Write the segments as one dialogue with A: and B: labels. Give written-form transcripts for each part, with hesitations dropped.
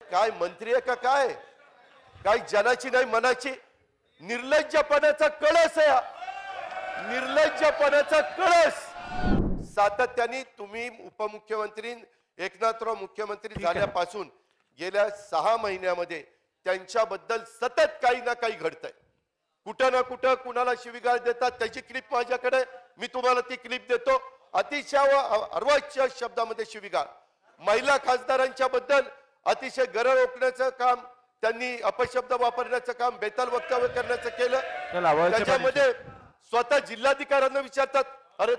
A: काय मंत्री आहे का काय? काय जनाची नाही मनाची निर्लज्जपणाचा कळस आहे. निर्लज्जपणाचा कळस. सातत्याने तुम्ही उपमुख्यमंत्री एकनाथराव मुख्यमंत्री झाल्यापासून गेल्या 6 महिन्यामध्ये त्यांच्याबद्दल सतत काही ना काही घडतंय. कुठं ना कुठं कुणाला शिवीगाळ देतात त्याची क्लिप माझ्याकडे, मी तुम्हाला ती क्लिप देतो. अतिशय अर्वाच्य शब्दामध्ये शिवीगाळ. महिला खासदारांच्या बद्दल अतिशय गरळ ओकण्याचं काम, त्यांनी अपशब्द वापरण्याचं काम, बेताल वक्तव्य करण्याचं केलं. त्याच्यामध्ये स्वतः जिल्हाधिकाऱ्यांना विचारतात, अरे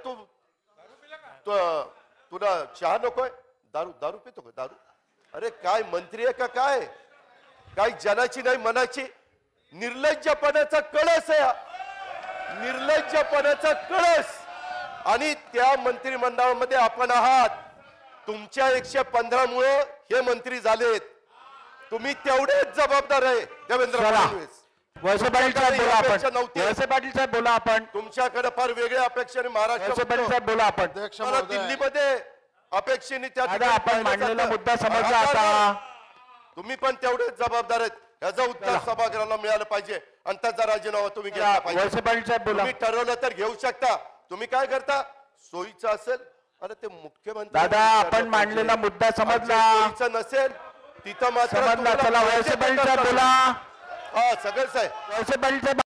A: तुला चहा नकोय? दारू पितो का? दारू? अरे काय मंत्री आहे का काय? काय जनाची नाही मनाची निर्लज्जपणाचा कळस आहे. निर्लज्जपणाचा कळस. आणि त्या मंत्रिमंडळामध्ये आपण आहात. तुमच्या 115 मुळे हे मंत्री झालेत. तुम्ही तेवढेच जबाबदार आहे देवेंद्र फडणवीस.
B: वळसे पाटील साहेब बोला आपण.
A: तुमच्याकडे फार वेगळ्या अपेक्षेने महाराष्ट्र
B: बोला आपण.
A: दिल्लीमध्ये अपेक्षेने त्या
B: आपण मांडलेला मुद्दा समजला आता.
A: तुम्ही पण तेवढेच जबाबदार आहेत. याचं उत्तर सभागृहाला मिळालं पाहिजे आणि त्याचा राजीनामा तुम्ही घेतला पाहिजे.
B: वळसे पाटील साहेब बोला.
A: तुम्ही ठरवलं तर घेऊ शकता. तुम्ही काय करता? सोयीचं असेल, अरे ते मुख्यमंत्री
B: दादा आपण मांडलेला मुद्दा समजला.
A: सोयीचं नसेल तिथं मात्र
B: समजला. चला वळसे पाटील साहेब बोला.
A: हा सगळं साहेब.
B: वळसे पाटील साहेब